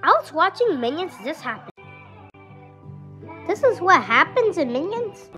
I was watching Minions, this happened. This is what happens in Minions?